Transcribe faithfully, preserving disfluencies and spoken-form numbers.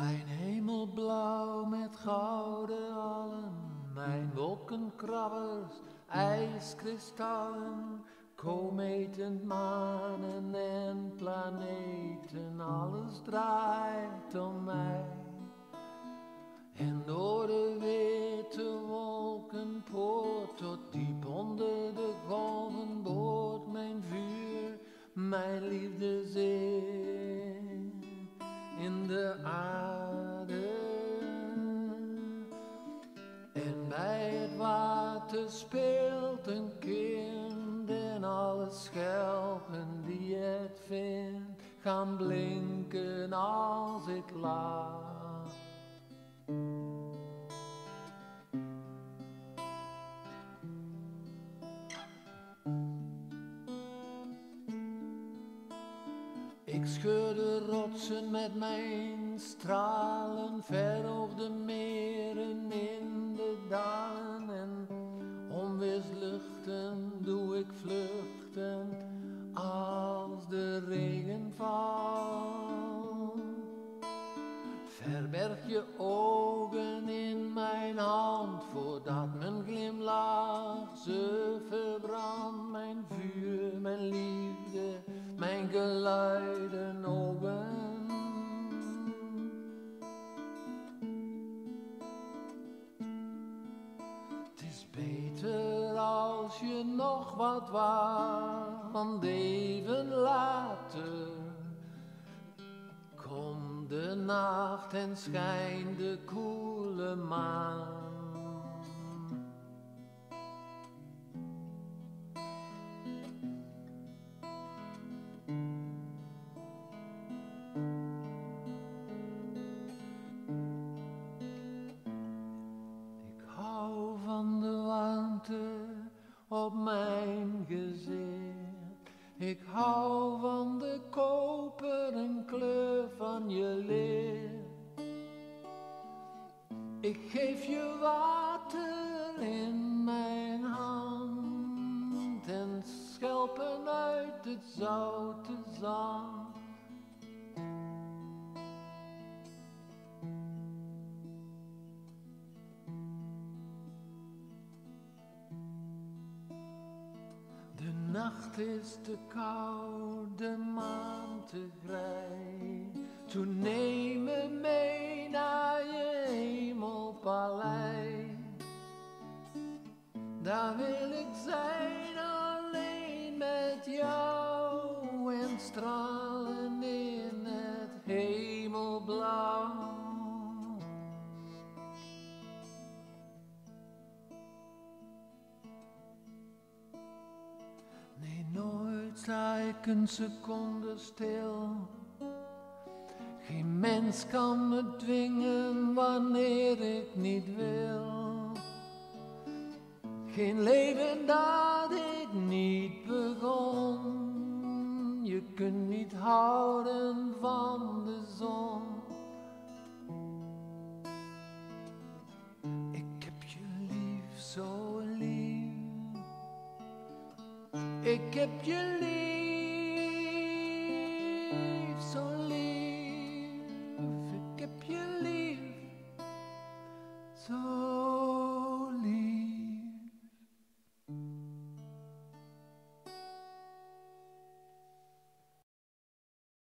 Mijn hemel blauw met gouden allen, mijn wolkenkrabbers, ijskristallen, kometen, manen en planeten, alles draait om mij. En door de witte wolkenpoort, tot diep onder de golven boort mijn vuur, mijn liefdezin in de aarde. En bij het water speelt een kind en alle schelpen die het vindt gaan blinken als ik lach. Ik scheur de rotsen met mijn stralen, veroog de meren in de dalen en onweersluchten doe ik vluchten als de regen valt. Verberg je ogen in mijn hand voordat mijn glimlach ze verbrandt, mijn vuur, mijn liefde, mijn geluiden ogen. Het is beter als je nog wat wacht, want even later komt de nacht en schijnt de koele maan. Op mijn gezicht, ik hou van de koperen kleur van je licht. Ik geef je water in mijn hand en schelpen uit het zoute zand. De nacht is te koud, de maan te grijs. Toen neem me mee naar je hemelpaleis. Daar wil ik zijn alleen met jou en stralen in het hemelblauw. Nee, nooit sta ik een seconde stil. Geen mens kan me dwingen wanneer ik niet wil. Geen leven dat ik niet begon. Je kunt niet houden van de zon. Ik heb je lief, zo lief. Ik heb je lief, zo lief. Ik heb je lief, zo